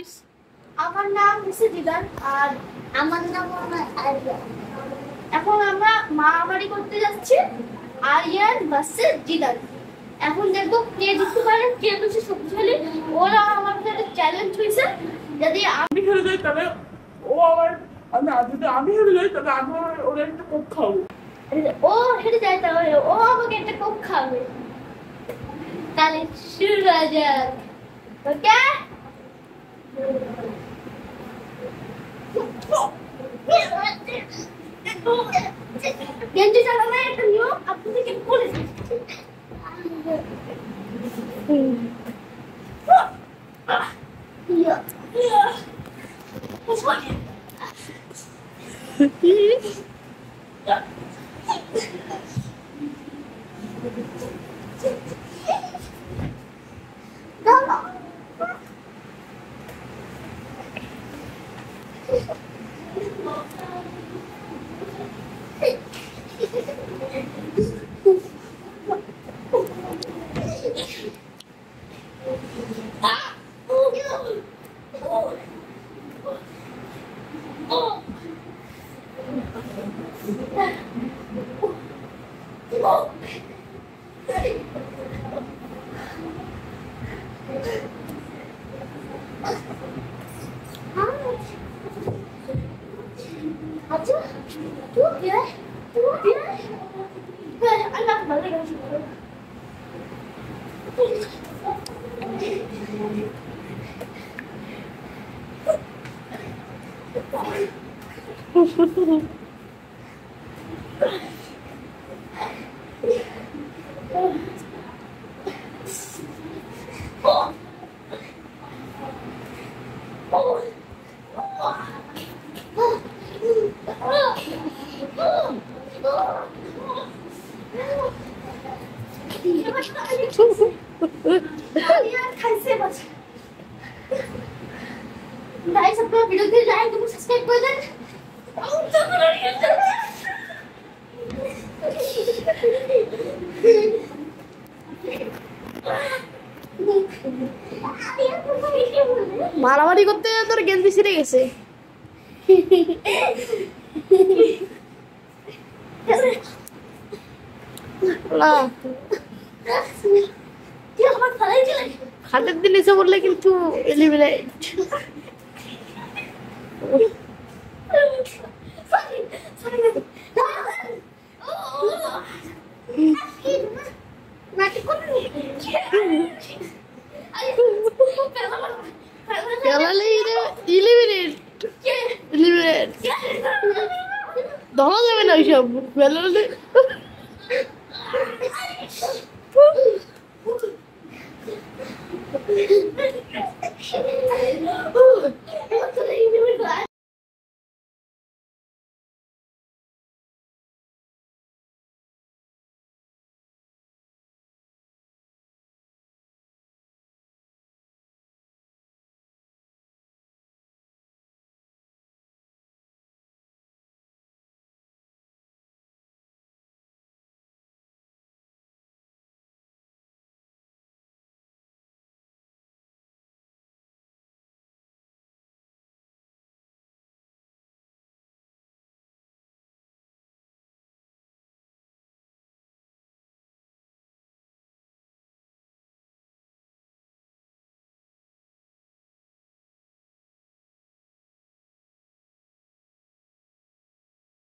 Guys, আমার নাম হচ্ছে জিদান আর আমার নাম আরিয়া। এখন আমরা মারামারি করতে যাচ্ছি আরিয়ান ভার্সেস জিদান। এখন দেখবো কে জিততে পারে, কে বেশি শক্তিশালী। ওরা আমার সাথে চ্যালেঞ্জ হয়েছে, যদি আমি হেরে যাই তাহলে ও আমার যদি আমি হেরে যাই তাহলে আমি ওরা একটা কোক খাবো। ও হেরে যায় তাহলে ও আমাকে একটা কোক খাবে। তাহলে শুরু করা যাক। ওকে, গেঞ্জি চালানো একটা নিয়ম আপনাদেরকে বলে দিচ্ছি। अच्छा तू क्या है अल्लाह भले गाइस, अपना वीडियो को लाइक और सब्सक्राइब कर दें। মারামারি করতে তোর গেঞ্জি ছিঁড়ে গেছে। হাতের দিন এসে বললে কিন্তু এলিমিনেট। ধরা যাবে না ওইসব বেলালে।